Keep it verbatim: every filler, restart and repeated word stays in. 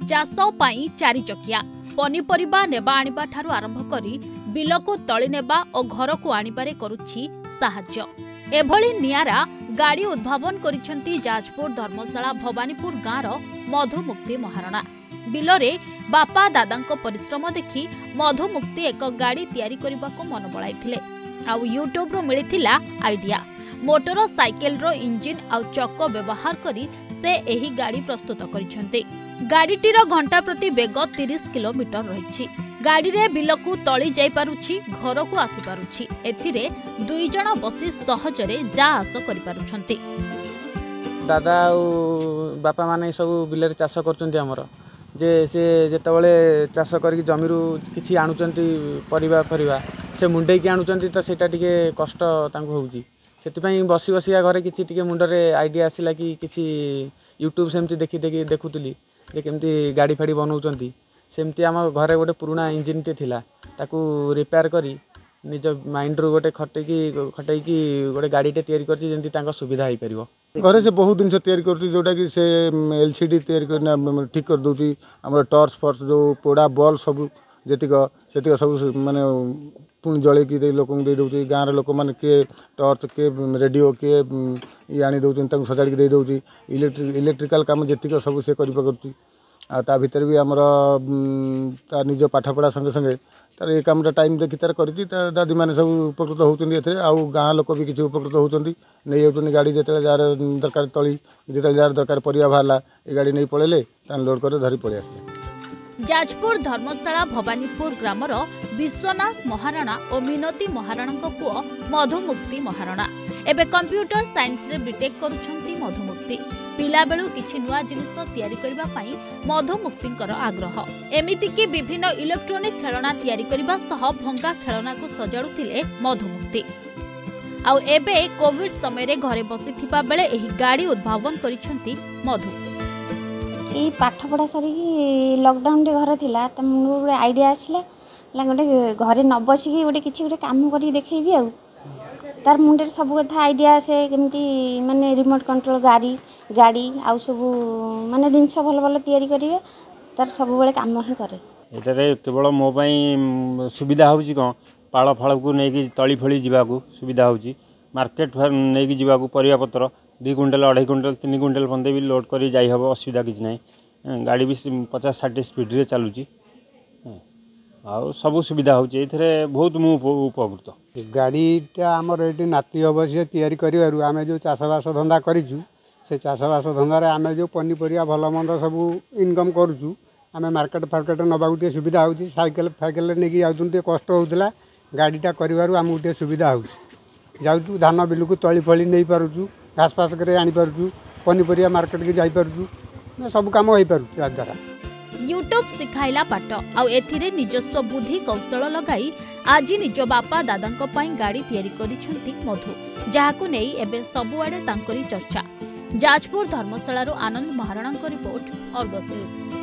चाष पाई चारि चकिया पनीपरिबा नेबा आनिबा ठारू आरंभ करी बिलको तଳି नेबा और घर को आनिबारे करुछि साहाय्य। एभली नियारा गाड़ी उद्भावन करिसेंती जाजपुर धर्मशाला भवानीपुर गाँर मधुमुक्ति महारणा। बिलरे बापा दादांको परिश्रम देखि मधुमुक्ति एक गाड़ी तैयारी करबाको मन बळाइथिले। आउ यूट्यूब रो मिलिथिला आइडिया। मोटर साइकेल रो इंजिन आउ चक व्यवहार करी से एही गाड़ी प्रस्तुत करिसेंती। गाड़ीटीर घंटा प्रति बेग तीस किलोमीटर रही। गाड़ी रे बिलकु तली जाई पारुछि, घर को आसी पारुछि। एथिरे दुई जण बसी सहजरे जा आस करि पारुछंती। दादा और बापा माने सब बिलरे चाष करछंती हमर जे से जेतबळे चाष करी जमीरु किछि आनुचंती परिबा परिबा से मुंडे की आनुचंती तो सेटा टिके कष्ट तांको होउची। सेति पई बसी बसिया घरे किछि टिके मुंडरे आइडिया आसिला कि किछि यूट्यूब सेमती देखि देखि देखुतली जे केमती गाड़ी फाड़ी बनाउचंती। सेमती आम घरे गोटे पुराना इंजिन टे थिला ताकू रिपेयर करी निज माइंड रू गोटे खटेकी खटेकी गोटे गाड़ी टे तैयारी करछि जेंती तांका सुविधा होई परिबो। घरे से बहुत दिन से तैयारी करछि जोटा कि से एलसीडी तैयारी करना ठीक कर दोछि। हमर टॉर्च फॉर्च जो पोड़ा बॉल सब जेतिक सेतिक सब माने पुन जळे की दे लोक दे दोछि। गाँव रे लोक माने के टॉर्च के रेडियो के ई आनी दोछि तांको सजाड़ी के दे दोछि। इलेक्ट्रिक इलेक्ट्रिकल काम जेतिक सब से करि पकरछि। आ ता भीतर भी हमर ता निज पाठपढ़ा संगे संगे तार ए काम टाइम देखि तार करछि। दादी माने सब उपकृत होउछन्ती एथे। आ गाँ लोक भी किछि उपकृत होउछन्ती नै जाउछन्ती गाड़ी जेते जार दरकार तळी जेते जार दरकार परिया भारला ए गाड़ी नै पळेले ता लोड करे धरी पळे आसले। जाजपुर धर्मशाला भवानीपुर ग्रामर विश्वनाथ महाराणा और मिनती महाराणा पुओ मधुमुक्ति महाराणा एबे कंप्यूटर साइंस रे बीटेक करुछंती। मधुमुक्ति पिला बेलू किछि नुआ जिनिस तैयारी करबा पई मधुमुक्तिंकर आग्रह। एमिति कि विभिन्न इलेक्ट्रॉनिक खेलना तैयारी करबा सह भंगा खेलना को सजाडुथिले मधुमुक्ति। आउ एबे कोविड समय रे घरे बसिथिबा बेले एही गाड़ी उद्भावन करिसंती मधु। ये पाठ पढ़ा सारी लॉकडाउन रे घर थिला त मुंडे आइडिया आसला ला गोटे घरे न बसिकी गोटे किछि गोटे काम करी देखैबी। आ तार मुंडे सब कथा आइडिया से केमती माने रिमोट कंट्रोल गाड़ी गाड़ी आउ सब माने जिनस भल भल तैयारी करिवे तार सब बेले काम ही करे। एटारे केवल मो पई सुविधा होउची कोन पाळ फळ को नेकी तळी फळी जीवाकू सुविधा होउची। मार्केट नेकी जीवाकू परिया पत्र दुई कुंटल अढ़ाई कुंटल तीन कुंटल बंदे भी लोड कर जाई हबो असुविधा किछ नै। गाड़ी भी पचास साठ स्पीड रे चलुची आ सब सुविधा होउची। एथरे बहुत मु उपकृत। गाड़ीटा आमर ये नाती हम सी तैयारी करूँ आम जो चाषबास धंदा करूँ से चाषबास धंदार आम जो पनीपरिया भल मंद सब इनकम करुँ। आम मार्केट फार्केट नवाक सुविधा होउची। साइकेल फाइकेल नहीं जाऊँ कष्ट होता गाड़ीटा कर आमको सुविधा हो जाऊँ। धान बिल को तली फली नहीं पार्छू घास फास करे आनी पार्छू पनीपरिया मार्केट के जाई पार्छू सब काम हो पार्छू द्वारा। यूट्यूब सिखाइला पाट आउ एथिरे निजस्व बुद्धि कौशल लगाई आज निज बापा दादांको पई गाड़ी तैयारी करिसंती मधु, जहाकु नेई एबे सबुआडे तांकरी चर्चा। Jajpur Dharmashala Anand Maharana report Argus news.